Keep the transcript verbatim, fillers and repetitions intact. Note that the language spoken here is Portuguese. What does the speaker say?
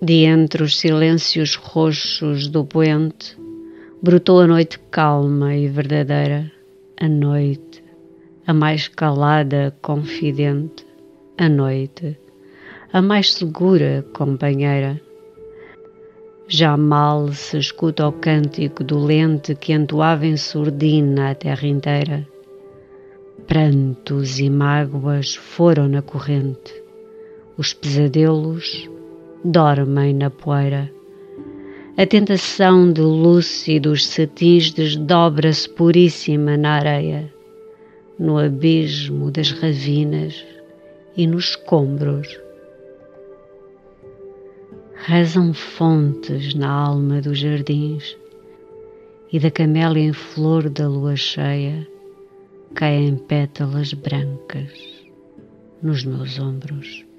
De entre os silêncios roxos do poente, brotou a noite calma e verdadeira, a noite, a mais calada, confidente, a noite, a mais segura companheira. Já mal se escuta o cântico dolente que entoava em surdina a terra inteira. Prantos e mágoas foram na corrente, os pesadelos dormem na poeira. A tentação de lúcidos cetins desdobra-se puríssima na areia, no abismo das ravinas e nos escombros. Rezam fontes na alma dos jardins, e da camélia em flor da lua cheia caem pétalas brancas nos meus ombros.